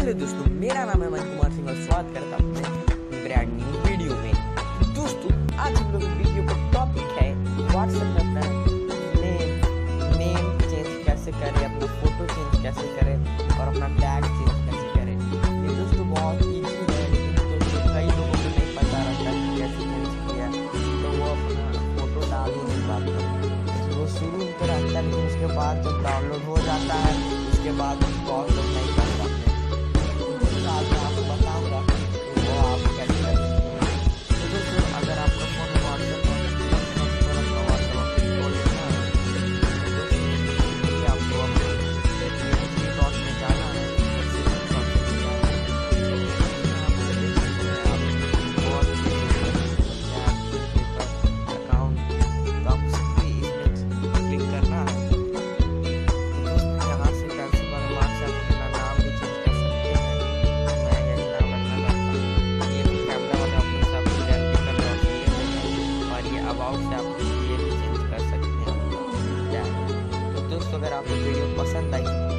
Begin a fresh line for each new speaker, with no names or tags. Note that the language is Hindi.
हेलो दोस्तों, मेरा नाम है मन कुमार सिंह और स्वागत करता हूँ अपने ब्रांड न्यू वीडियो में। दोस्तों, आज हम लोग वीडियो का टॉपिक है व्हाट्सएप में अपना नेम चेंज कैसे करें, अपना फोटो चेंज कैसे करें और अपना टैग चेंज कैसे करें। ये दोस्तों बहुत ईजी है, लेकिन दोस्तों कई लोगों को नहीं पता रहता कि कैसे चेंज किया, तो वो अपना फोटो डाल ही नहीं पाते। वो शुरू तो रहता है, लेकिन उसके बाद जब डाउनलोड हो जाता है उसके बाद बहुत लोग नहीं कर पाते। आज मैं आपको बताऊंगा वो आप कैसे कर सकते हैं। तो दोस्तों, अगर आपका फोन व्हाट्सएप आपको डॉट में जाना है, अकाउंट तो आपको सिंपली इसमें क्लिक करना है। से आप ये भी चेंज कर सकते हैं। तो दोस्तों, अगर आपको वीडियो पसंद आई